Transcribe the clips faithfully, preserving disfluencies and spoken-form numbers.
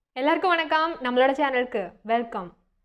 எல்லாருக்கும் வணக்கம். நம்மளோட சேனலுக்கு வெல்கம்.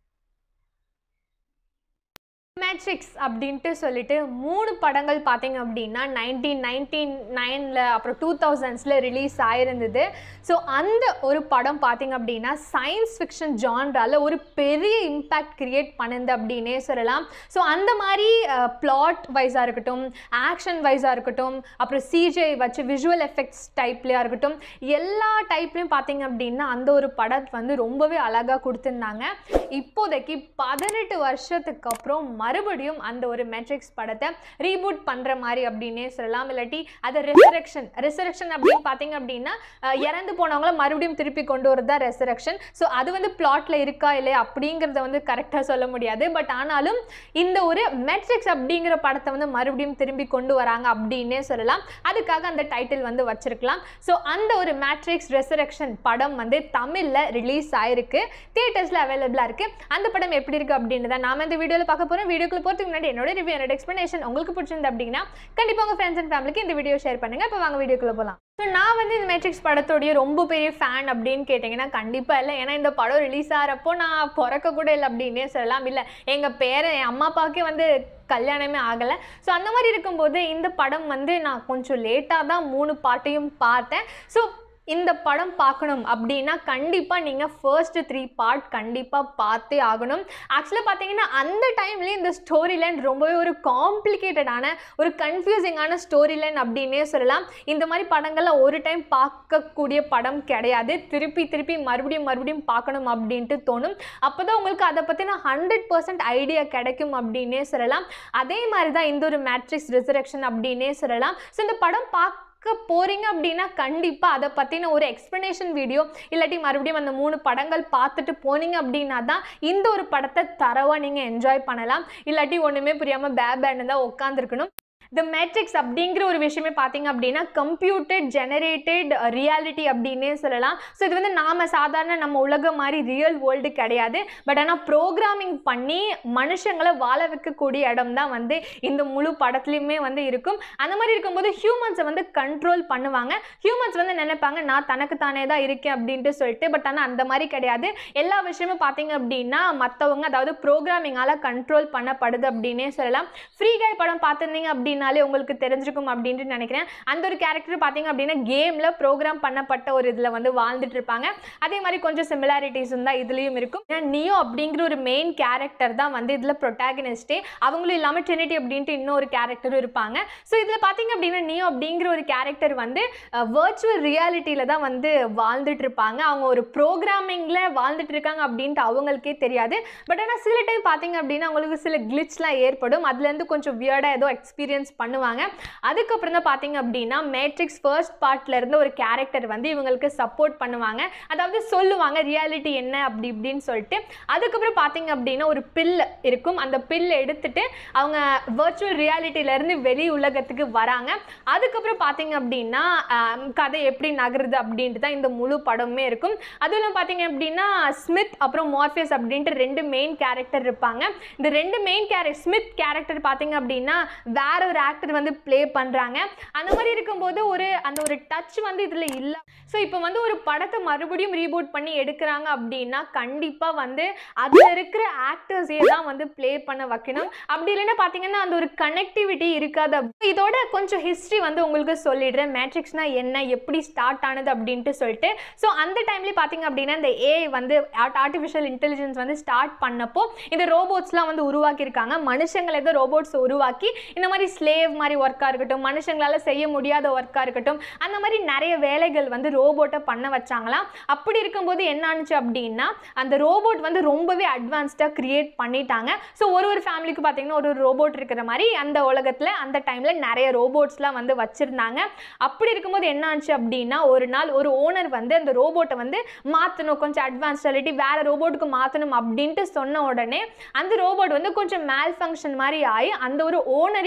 மேட்ரிக்ஸ் அப்படின்ட்டு சொல்லிட்டு மூணு படங்கள் பார்த்தீங்க அப்படின்னா நைன்டீன் நைன்டி நைனில் அப்புறம் டூ தௌசண்ட்ஸில் ரிலீஸ் ஆயிருந்தது. ஸோ அந்த ஒரு படம் பார்த்தீங்க அப்படின்னா சயின்ஸ் ஃபிக்ஷன் ஜான்ராவில் ஒரு பெரிய இம்பேக்ட் கிரியேட் பண்ணுது அப்படின்னே சொல்லலாம். ஸோ அந்த மாதிரி பிளாட் வைஸாக இருக்கட்டும், ஆக்ஷன் வைஸாக இருக்கட்டும், அப்புறம் சிஜே வச்சு விஷுவல் எஃபெக்ட்ஸ் டைப்லையாக இருக்கட்டும், எல்லா டைப்லையும் பார்த்தீங்க அப்படின்னா அந்த ஒரு படத்தை வந்து ரொம்பவே அழகாக கொடுத்துருந்தாங்க. இப்போதைக்கு பதினெட்டு வருஷத்துக்கு அப்புறம் மறுபடியும் அந்த ஒரு மேட்ரிக்ஸ் படத்தை ரீபூட் பண்ணுற மாதிரி அப்படின்னே சொல்லலாம். இல்லாட்டி அதை ரெசரக்ஷன் ரெசரக்ஷன் அப்படின்னு பார்த்தீங்க அப்படின்னா இறந்து போனவங்கள மறுபடியும் திருப்பி கொண்டு வரதா ரெசரக்ஷன். ஸோ அது வந்து பிளாட்டில் இருக்கா இல்லையா அப்படிங்கிறத வந்து கரெக்டாக சொல்ல முடியாது. பட் ஆனாலும் இந்த ஒரு மேட்ரிக்ஸ் அப்படிங்கிற படத்தை வந்து மறுபடியும் திரும்பி கொண்டு வராங்க அப்படின்னே சொல்லலாம். அதுக்காக அந்த டைட்டில் வந்து வச்சிருக்கலாம். ஸோ அந்த ஒரு மேட்ரிக்ஸ் ரெசரக்ஷன் படம் வந்து தமிழில் ரிலீஸ் ஆயிருக்கு, தியேட்டர்ஸில் அவைலபிளாக இருக்குது. அந்த படம் எப்படி இருக்குது அப்படின்னு தான் நாம் இந்த வீடியோவில் பார்க்க போகிறோம். வீடியோக்குள்ள போகிறதுக்கு முன்னாடி என்னோட ரிவ்யூ, என்னோட எக்ஸ்பிளனேஷன் உங்களுக்கு பிடிச்சிருந்து அப்படின்னா கண்டிப்பாக உங்கள் ஃப்ரெண்ட்ஸ் அண்ட் ஃபேமிலிக்கு இந்த வீடியோ ஷேர் பண்ணுங்கள். இப்போ வாங்க வீடியோக்குள்ள போகலாம். ஸோ நான் வந்து இந்த மேட்ரிக்ஸ் படத்தோடைய ரொம்ப பெரிய ஃபேன் அப்படின்னு கேட்டிங்கன்னா கண்டிப்பாக இல்லை. ஏன்னா இந்த படம் ரிலீஸ் ஆகிறப்போ நான் பிறக்க கூட இல்லை அப்படின்னே சொல்லலாம். இல்லை, எங்கள் பேரை என் அம்மா அப்பாவுக்கே வந்து கல்யாணமே ஆகலை. ஸோ அந்த மாதிரி இருக்கும்போது இந்த படம் வந்து நான் கொஞ்சம் லேட்டாக தான் மூணு பாட்டையும் பார்த்தேன். ஸோ இந்த படம் பார்க்கணும் அப்படின்னா கண்டிப்பாக நீங்கள் ஃபர்ஸ்ட் த்ரீ பார்ட் கண்டிப்பாக பார்த்தே ஆகணும். ஆக்சுவலாக பார்த்தீங்கன்னா அந்த டைம்லேயே இந்த ஸ்டோரி லைன் ரொம்பவே ஒரு காம்ப்ளிகேட்டடான ஒரு கன்ஃபியூசிங்கான ஸ்டோரி லைன் அப்படின்னே சொல்லலாம். இந்த மாதிரி படங்களில் ஒரு டைம் பார்க்கக்கூடிய படம் கிடையாது. திருப்பி திருப்பி மறுபடியும் மறுபடியும் பார்க்கணும் அப்படின்ட்டு தோணும். அப்போ தான் உங்களுக்கு அதை பற்றின ஹண்ட்ரட் பர்சன்ட் ஐடியா கிடைக்கும் அப்படின்னே சொல்லலாம். அதே மாதிரி தான் இந்த ஒரு மேட்ரிக்ஸ் ரெசரக்ஷன் அப்படின்னே சொல்லலாம். ஸோ இந்த படம் பார்க்க போறீங்க அப்படின்னா கண்டிப்பாக அதை பற்றின ஒரு எக்ஸ்பிளனேஷன் வீடியோ இல்லாட்டி மறுபடியும் அந்த மூணு படங்கள் பார்த்துட்டு போனீங்க அப்படின்னா தான் இந்த ஒரு படத்தை தரவாக நீங்கள் என்ஜாய் பண்ணலாம். இல்லாட்டி ஒன்றுமே புரியாமல் பேபேன்னு தான் உட்காந்துருக்கணும். த மேட்ரிக்ஸ் அப்படிங்கிற ஒரு விஷயமே பார்த்தீங்க அப்படின்னா கம்ப்யூட்டர் ஜெனரேட்டட் ரியாலிட்டி அப்படின்னே சொல்லலாம். ஸோ இது வந்து நாம் சாதாரண நம்ம உலகம் மாதிரி ரியல் வேர்ல்டு கிடையாது. பட் ஆனால் ப்ரோக்ராமிங் பண்ணி மனுஷங்களை வாழ வைக்கக்கூடிய இடம் தான் வந்து இந்த முழு படத்துலையுமே வந்து இருக்கும். அந்த மாதிரி இருக்கும்போது ஹியூமன்ஸை வந்து கண்ட்ரோல் பண்ணுவாங்க. ஹியூமன்ஸ் வந்து நினைப்பாங்க நான் தனக்கு தானே தான் இருக்கேன் அப்படின்ட்டு சொல்லிட்டு. பட் ஆனால் அந்த மாதிரி கிடையாது. எல்லா விஷயமும் பார்த்தீங்க அப்படின்னா மற்றவங்க, அதாவது ப்ரோக்ராமிங்கால் கண்ட்ரோல் பண்ணப்படுது அப்படின்னே சொல்லலாம். ஃப்ரீ கை படம் பார்த்துருந்தீங்க அப்படின்னா உங்களுக்கு தெரிஞ்சிருக்கும் அப்படின்ட்டு நினைக்கிறேன். அந்த ஒரு கேரக்டர் பார்த்தீங்க அப்படின்னா கேம்ல ப்ரோக்ராம் பண்ணப்பட்ட ஒரு இதில் வந்து வாழ்ந்துட்டு இருப்பாங்க. அதே மாதிரி கொஞ்சம் சிமிலாரிட்டிஸும் தான் இதுலேயும் இருக்கும். நியோ அப்படிங்கிற ஒரு மெயின் கேரக்டர் தான் வந்து இதில் ப்ரொட்டாகனிஸ்டே. அவங்களும் இல்லாமல் ட்ரினிட்டி அப்படின்ட்டு இன்னொரு கேரக்டரும் இருப்பாங்க. ஸோ இதில் பார்த்தீங்க அப்படின்னா நியோ அப்படிங்கிற ஒரு கேரக்டர் வந்து வர்ச்சுவல் ரியாலிட்டியில் தான் வந்து வாழ்ந்துட்டு இருப்பாங்க. அவங்க ஒரு ப்ரோக்ராமிங்கில் வாழ்ந்துட்டு இருக்காங்க அப்படின்ட்டு அவங்களுக்கே தெரியாது. பட் ஆனால் சில டைம் பார்த்தீங்க அப்படின்னா அவங்களுக்கு சில கிளிச்லாம் ஏற்படும். அதுலேருந்து கொஞ்சம் வியர்டாக ஏதோ எக்ஸ்பீரியன்ஸ் பண்ணுவாங்க. அதுக்கப்புறம் தான் பார்த்தீங்க அப்படின்னா மேட்ரிக்ஸ் ஃபர்ஸ்ட் பார்ட்ல இருந்து ஒரு கேரக்டர் வந்து இவங்களுக்கு சப்போர்ட் பண்ணுவாங்க. அதாவது சொல்லுவாங்க ரியாலிட்டி என்ன அப்படி இப்படின்னு சொல்லிட்டு. அதுக்கப்புறம் பார்த்தீங்க அப்படின்னா ஒரு பில் இருக்கும். அந்த பில் எடுத்துட்டு அவங்க வர்ச்சுவல் ரியாலிட்டியிலேருந்து வெளி உலகத்துக்கு வராங்க. அதுக்கப்புறம் பார்த்தீங்க அப்படின்னா கதை எப்படி நகருது அப்படின்ட்டு தான் இந்த முழு படமே இருக்கும். அதுவும் பார்த்தீங்க அப்படின்னா ஸ்மித் அப்புறம் மார்ஃபியஸ் அப்படின்ட்டு ரெண்டு மெயின் கேரக்டர் இருப்பாங்க. இந்த ரெண்டு மெயின் கேரக்டர் ஸ்மித் கேரக்டர் பார்த்தீங்க அப்படின்னா வேற ஒரு ஆக்டர் வந்து ப்ளே பண்ணுறாங்க. அந்த மாதிரி இருக்கும்போது ஒரு அந்த ஒரு டச் வந்து இதில் இல்லை. ஸோ இப்போ வந்து ஒரு படத்தை மறுபடியும் ரீபூட் பண்ணி எடுக்கிறாங்க அப்படின்னா கண்டிப்பாக வந்து அதில் இருக்கிற ஆக்டர்ஸே தான் வந்து ப்ளே பண்ண வைக்கணும். அப்படி இல்லைன்னா பார்த்தீங்கன்னா அந்த ஒரு கனெக்டிவிட்டி இருக்காது. இதோட கொஞ்சம் ஹிஸ்ட்ரி வந்து உங்களுக்கு சொல்லிடுறேன். மேட்ரிக்ஸ்னா என்ன, எப்படி ஸ்டார்ட் ஆனது அப்படின்ட்டு சொல்லிட்டு. ஸோ அந்த டைம்லேயே பார்த்தீங்க அப்படின்னா இந்த ஏஐ வந்து ஆர்டிஃபிஷியல் இன்டெலிஜென்ஸ் வந்து ஸ்டார்ட் பண்ணப்போ இந்த ரோபோட்ஸ்லாம் வந்து உருவாக்கியிருக்காங்க. மனுஷங்களை ஏதோ ரோபோட்ஸ் உருவாக்கி இந்த மாதிரி ஸ்லேவ் மாதிரி ஒர்க்காக இருக்கட்டும், மனுஷங்களால் செய்ய முடியாத ஒர்க்காக இருக்கட்டும், அந்த மாதிரி நிறைய வேலைகள் வந்து ரோபோட்டை பண்ண வச்சாங்களாம். அப்படி இருக்கும்போது என்ன ஆனிச்சு அப்படின்னா அந்த ரோபோட் வந்து ரொம்பவே அட்வான்ஸ்டாக கிரியேட் பண்ணிட்டாங்க. ஸோ ஒரு ஒரு ஃபேமிலிக்கு பார்த்தீங்கன்னா ஒரு ஒரு ரோபோட் இருக்கிற மாதிரி அந்த உலகத்தில் அந்த டைமில் நிறைய ரோபோட்ஸ்லாம் வந்து வச்சுருந்தாங்க. அப்படி இருக்கும்போது என்ன ஆச்சு அப்படின்னா ஒரு நாள் ஒரு ஓனர் வந்து அந்த ரோபோட்டை வந்து மாற்றணும், கொஞ்சம் அட்வான்ஸ்டாலிட்டி வேறு ரோபோட்டுக்கு மாற்றணும் அப்படின்ட்டு சொன்ன உடனே அந்த ரோபோட் வந்து கொஞ்சம் மேல் ஃபங்க்ஷன் மாதிரி ஆகி அந்த ஒரு ஓனரே வந்து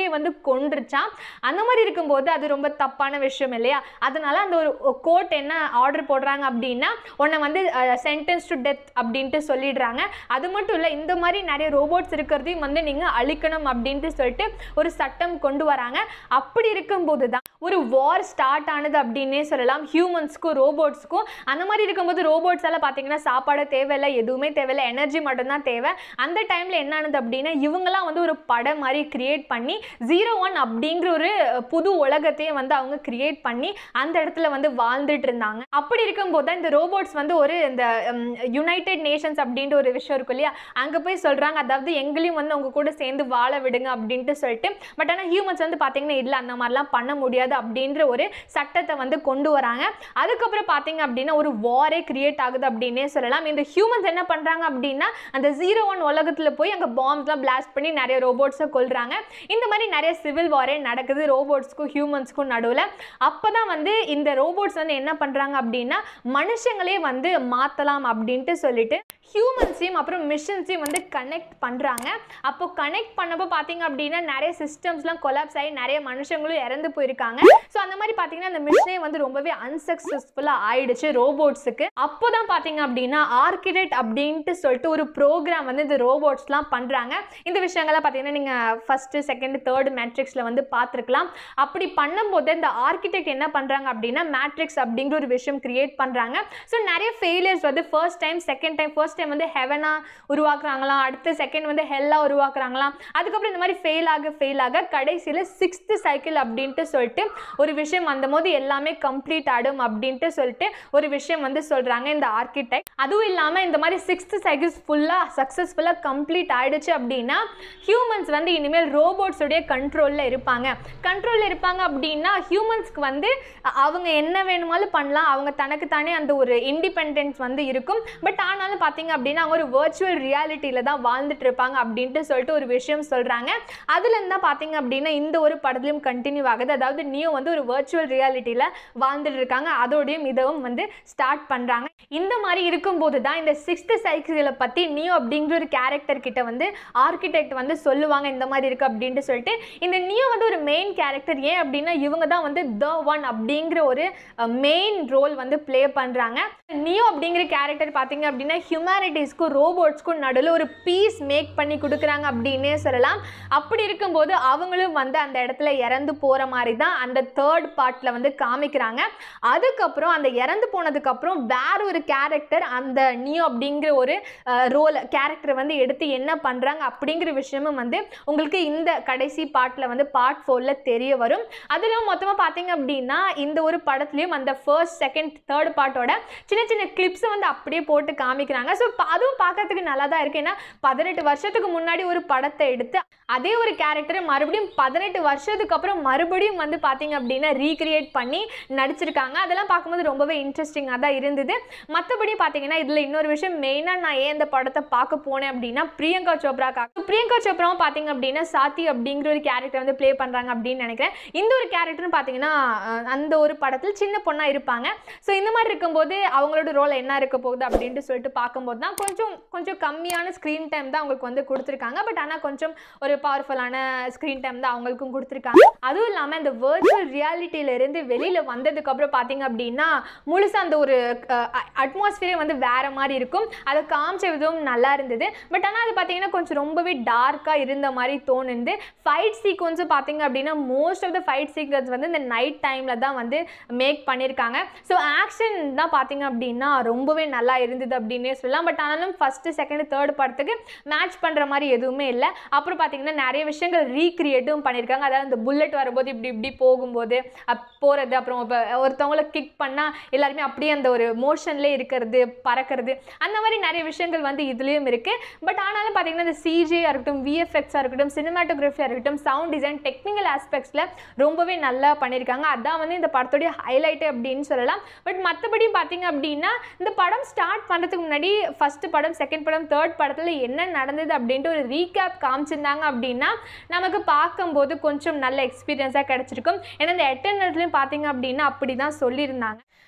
கொன்றுச்சாம். அந்த மாதிரி இருக்கும்போது அது ரொம்ப தப்பான விஷயம் இல்லையா? அதனால அந்த ஒரு கோர்ட் என்ன ஆர்டர் போடுறாங்க அப்படின்னா உன்னை வந்து சென்டென்ஸ் டு டெத் அப்படின்ட்டு சொல்லிடுறாங்க. அது மட்டும் இல்லை, இந்த மாதிரி நிறைய ரோபோட்ஸ் இருக்கிறதையும் வந்து நீங்கள் அழிக்கணும் அப்படின்ட்டு சொல்லிட்டு ஒரு சட்டம் கொண்டு வராங்க. அப்படி இருக்கும்போது தான் ஒரு வார் ஸ்டார்ட் ஆனது அப்படின்னே சொல்லலாம், ஹியூமன்ஸ்க்கும் ரோபோட்ஸ்க்கும். அந்த மாதிரி இருக்கும்போது ரோபோட்ஸ் எல்லாம் பார்த்தீங்கன்னா சாப்பாடு தேவையில்லை, எதுவுமே தேவையில்லை, எனர்ஜி மட்டும்தான் தேவை. அந்த டைமில் என்ன ஆனது அப்படின்னா இவங்கெல்லாம் வந்து ஒரு படம் மாதிரி கிரியேட் பண்ணி ஜீரோ ஒன் அப்படிங்கிற ஒரு புது உலகத்தையே வந்து அவங்க கிரியேட் பண்ணி அந்த இடத்துல வந்து வாழ்ந்துட்டு இருந்தாங்க. அப்படி இருக்கும்போது தான் இந்த ரோபோட்ஸ் வந்து ஒரு இந்த யுனைடெட் நேஷன்ஸ் அப்படின்ற ஒரு விஷயம் இருக்கும் இல்லையா, அங்கே போய் சொல்கிறாங்க, அதாவது எங்களையும் வந்து அவங்க கூட சேர்ந்து வாழ விடுங்க அப்படின்ட்டு சொல்லிட்டு. பட் ஆனால் ஹியூமன்ஸ் வந்து பார்த்தீங்கன்னா இல்லை, அந்த மாதிரிலாம் பண்ண முடியாது அப்படின்ற ஒரு சட்டத்தை வந்து கொண்டு வராங்க. அதுக்கப்புறம் பார்த்தீங்க அப்படின்னா ஒரு வாரே கிரியேட் ஆகுது அப்படின்னே சொல்லலாம். இந்த ஹியூமன்ஸ் என்ன பண்ணுறாங்க அப்படின்னா அந்த ஜீரோ ஒன் உலகத்தில் போய் அங்கே பாம்ஸ்லாம் பிளாஸ்ட் பண்ணி நிறைய ரோபோட்ஸை கொல்றாங்க. இந்த மாதிரி நிறைய சிவில் வாரே நடக்குது ரோபோட்ஸ்க்கும் ஹியூமன்ஸ்க்கும் நடுவில். அப்போ தான் வந்து இந்த ரோபோட்ஸ் வந்து என்ன பண்ணுறாங்க அப்படின்னா மனுஷங்களே வந்து மாற்றலாம் அப்படின்ட்டு சொல்லிட்டு ஹியூமன்ஸையும் அப்புறம் மிஷின்ஸையும் வந்து கனெக்ட் பண்ணுறாங்க. அப்போ கனெக்ட் பண்ணப்போ பார்த்தீங்க அப்படின்னா நிறைய சிஸ்டம்ஸ்லாம் கொலாப்ஸ் ஆகி நிறைய மனுஷங்களும் இறந்து போயிருக்காங்க. ஸோ அந்த மாதிரி பார்த்தீங்கன்னா அந்த மிஷினே வந்து ரொம்பவே அன்சக்ஸஸ்ஃபுல்லாக ஆயிடுச்சு ரோபோட்ஸுக்கு. அப்போ தான் பார்த்தீங்க அப்படின்னா ஆர்கிடெக்ட் அப்படின்ட்டு சொல்லிட்டு ஒரு ப்ரோக்ராம் வந்து இந்த ரோபோட்ஸ்லாம் பண்ணுறாங்க. இந்த விஷயங்கள்லாம் பார்த்தீங்கன்னா நீங்கள் ஃபஸ்ட்டு செகண்ட் தேர்டு மேட்ரிக்ஸில் வந்து பார்த்துருக்கலாம். அப்படி பண்ணும்போது இந்த ஆர்கிடெக்ட் என்ன பண்ணுறாங்க அப்படின்னா மேட்ரிக்ஸ் அப்படிங்கிற ஒரு விஷயம் கிரியேட் பண்ணுறாங்க. ஸோ நிறைய ஃபெயிலியர்ஸ் வந்து first time second time first time வந்து ஹெவனாக உருவாக்குறாங்களாம், அடுத்து செகண்ட் வந்து ஹெல்லாக உருவாக்குறாங்களாம். அதுக்கப்புறம் இந்த மாதிரி ஃபெயில் ஆக ஃபெயில் ஆக கடைசியில் சிக்ஸ்த்து சைக்கிள் அப்படின்ட்டு சொல்லிட்டு ஒரு விஷயம் அந்த போது எல்லாமே கம்ப்ளீட் ஆடும் அப்படின்ட்டு சொல்லிட்டு ஒரு விஷயம் வந்து சொல்கிறாங்க இந்த ஆர்கிடெக்ட். அதுவும் இல்லாமல் இந்த மாதிரி சிக்ஸ்த்து சைக்கிள்ஸ் ஃபுல்லாக சக்ஸஸ்ஃபுல்லாக கம்ப்ளீட் ஆகிடுச்சு அப்படின்னா ஹியூமன்ஸ் வந்து இனிமேல் ரோபோட்ஸுடைய கண்ட்ரோலில் இருப்பாங்க. கண்ட்ரோலில் இருப்பாங்க அப்படின்னா ஹியூமன்ஸ்க்கு வந்து அவங்க என்ன வேணுமாலும் பண்ணலாம், அவங்க தனக்கு தானே அந்த ஒரு இண்டிபெண்டன்ஸ் வந்து இருக்கும். பட் ஆனாலும் பார்த்தீங்க அப்படின்னா அவங்க ஒரு வர்ச்சுவல் ரியாலிட்டியில் தான் வாழ்ந்துட்டு இருப்பாங்க அப்படின்ட்டு சொல்லிட்டு ஒரு விஷயம் சொல்கிறாங்க. அதுலேருந்து தான் பார்த்தீங்க அப்படின்னா இந்த ஒரு படத்துலையும் கண்டினியூ ஆகுது. அதாவது நியோ வந்து ஒரு வர்ச்சுவல் ரியாலிட்டியில் வாழ்ந்துட்டு இருக்காங்க, அதோடையும் இதுவும் வந்து ஸ்டார்ட் பண்ணுறாங்க. இந்த மாதிரி இருக்கும்போது தான் இந்த சிக்ஸ்த்து சைக்கிளை பற்றி நியோ அப்படிங்கிற ஒரு கேரக்டர் கிட்ட வந்து ஆர்கிடெக்ட் வந்து சொல்லுவாங்க இந்த மாதிரி இருக்குது அப்படின்ட்டு சொல்லிட்டு. இந்த நியோ வந்து ஒரு மெயின் கேரக்டர். ஏன் அப்படின்னா இவங்க தான் வந்து த ஒன் அப்படிங்கிற ஒரு மெயின் ரோல் வந்து ப்ளே பண்ணுறாங்க. நியோ அப்படிங்கிற கேரக்டர் பார்த்தீங்க அப்படின்னா ஹியூமனிட்டிஸ்க்கும் ரோபோட்ஸ்க்கும் நடுவில் ஒரு பீஸ் மேக் பண்ணி கொடுக்குறாங்க அப்படின்னே சொல்லலாம். அப்படி இருக்கும்போது அவங்களும் வந்து அந்த இடத்துல இறந்து போகிற மாதிரி தான் அந்த தேர்ட் பார்ட்டில் வந்து காமிக்கிறாங்க. அதுக்கப்புறம் அந்த இறந்து போனதுக்கப்புறம் வேற ஒரு கேரக்டர் அந்த நியோ அப்படிங்கிற ஒரு ரோல் கேரக்டரை வந்து எடுத்து என்ன பண்ணுறாங்க அப்படிங்கிற விஷயமும் வந்து உங்களுக்கு இந்த கடைசி பார்ட்டில் வந்து பார்ட் ஃபோரில் தெரிய வரும். அதிலும் மொத்தமாக பார்த்தீங்க அப்படின்னா இந்த ஒரு படத்துலையும் அந்த ஃபர்ஸ்ட் செகண்ட் தேர்ட் பார்ட்டோட சின்ன சின்ன கிளிப்ஸை வந்து அப்படியே போட்டு காமிக்கிறாங்க. ஸோ அதுவும் பார்க்கறதுக்கு நல்லா தான் இருக்குது. ஏன்னா பதினெட்டு வருஷத்துக்கு முன்னாடி ஒரு படத்தை எடுத்து அதே ஒரு கேரக்டரை மறுபடியும் பதினெட்டு வருஷத்துக்கு அப்புறம் மறுபடியும் வந்து பார்த்தீங்க அப்படின்னா ரீக்ரியேட் பண்ணி நடிச்சிருக்காங்க. அதெல்லாம் பார்க்கும்போது ரொம்பவே இன்ட்ரெஸ்டிங்காக தான் இருந்தது. மற்றபடி பார்த்தீங்கன்னா இதில் இன்னொரு விஷயம் மெயினாக நான் ஏன் இந்த படத்தை பார்க்க போனேன் அப்படின்னா பிரியங்கா சோப்ராக்காக. பிரியங்கா சோப்ராவும் பார்த்தீங்க அப்படின்னா சாத்தி அப்படிங்கிற ஒரு கேரக்டர் வந்து ப்ளே பண்ணுறாங்க அப்படின்னு நினைக்கிறேன். இந்த ஒரு கேரக்டர்னு பார்த்தீங்கன்னா அந்த ஒரு படத்தில் சின்ன பொண்ணாக இருப்பாங்க. ஸோ இந்த மாதிரி இருக்கும்போது அவங்களோட ரோல் என்ன இருக்க போகுது அப்படின்ட்டு சொல்லிட்டு பார்க்கும்போது தான் கொஞ்சம் கொஞ்சம் கம்மியான ஸ்க்ரீன் டைம் தான் அவங்களுக்கு வந்து கொடுத்துருக்காங்க. பட் ஆனால் கொஞ்சம் ஒரு பவர்ஃபுல்லான ஸ்க்ரீன் டைம் தான் அவங்களுக்கும் கொடுத்துருக்காங்க. அதுவும் இல்லாமல் இந்த வர்ச்சுவல் ரியாலிட்டியிலேருந்து வெளியில் வந்ததுக்கப்புறம் பார்த்தீங்க அப்படின்னா முழுசாக அந்த ஒரு அட்மாஸ்பியரே வந்து வேறு மாதிரி இருக்கும். அதை காமிச்ச விதம் நல்லா இருந்தது. பட் ஆனால் அது பார்த்தீங்கன்னா கொஞ்சம் ரொம்பவே டார்க்காக இருந்த மாதிரி தோணுது. ஃபைட் சீக்வன்ஸும் பார்த்தீங்க அப்படின்னா most of the fight sequence வந்து இந்த நைட் டைமில் தான் வந்து மேக் பண்ணியிருக்காங்க. ஸோ ஆக்ஷன் தான் பார்த்தீங்க அப்படின்னா ரொம்பவே நல்லா இருந்தது அப்படின்னே சொல்லலாம். பட் ஆனாலும் ஃபஸ்ட்டு செகண்ட் தேர்ட் படத்துக்கு மேட்ச் பண்ணுற மாதிரி எதுவுமே இல்லை. அப்புறம் பார்த்தீங்கன்னா நிறைய விஷயங்கள் ரீக்ரியேட்டும் பண்ணியிருக்காங்க. அதாவது இந்த புல்லட் வரும்போது இப்படி இப்படி போகும்போது போகிறது, அப்புறம் இப்போ ஒருத்தவங்கள கிக் பண்ணால் எல்லாருமே அப்படியே அந்த ஒரு மோஷன்லேயே இருக்கிறது, பறக்கிறது, அந்த மாதிரி நிறைய விஷயங்கள் வந்து இதுலேயும் இருக்குது. பட் ஆனாலும் பார்த்தீங்கன்னா இந்த சிஜியாக இருக்கட்டும், விஎஃப்எக்ஸாக இருக்கட்டும், சினிமாட்டோகிராஃபியாக இருக்கட்டும், சவுண்ட் டிசைன், டெக்னிக்கல் ஆஸ்பெக்ட்ஸில் ரொம்பவே நல்லா பண்ணியிருக்காங்க. அதான் வந்து இந்த படத்துடைய ஹைலைட்டு அப்படின்னு சொல்லலாம். பட் மற்றபடி பார்த்தீங்க அப்படின்னா இந்த படம் ஸ்டார்ட் பண்ணுறதுக்கு முன்னாடி ஃபஸ்ட்டு படம் செகண்ட் படம் தேர்ட் படத்தில் என்ன நடந்தது அப்படின்ட்டு ஒரு ரீகேப் காமிச்சிருந்தாங்க அப்படின்னா நமக்கு பார்க்கும்போது கொஞ்சம் நல்ல எக்ஸ்பீரியன்ஸாக கிடச்சிருக்கும். ஏன்னா இந்த எட்டர்னல்ஸ்லையும் பார்த்தீங்க அப்படின்னா அப்படி தான் சொல்லியிருந்தாங்க.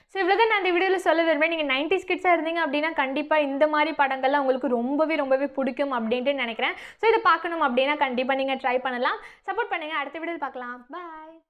ஸோ இவ்வளோதான் நான் இந்த வீடியோவில் சொல்ல விரும்பேன். நீங்கள் நைன்டிஸ் கிட்ஸாக இருந்தீங்க அப்படின்னா கண்டிப்பாக இந்த மாதிரி படங்கள்லாம் உங்களுக்கு ரொம்பவே ரொம்பவே பிடிக்கும் அப்படின்ட்டு நினைக்கிறேன். ஸோ இதை பார்க்கணும் அப்படின்னா கண்டிப்பாக நீங்கள் ட்ரை பண்ணலாம். சப்போர்ட் பண்ணுங்கள். அடுத்த வீடியோவில் பார்க்கலாம். பாய்.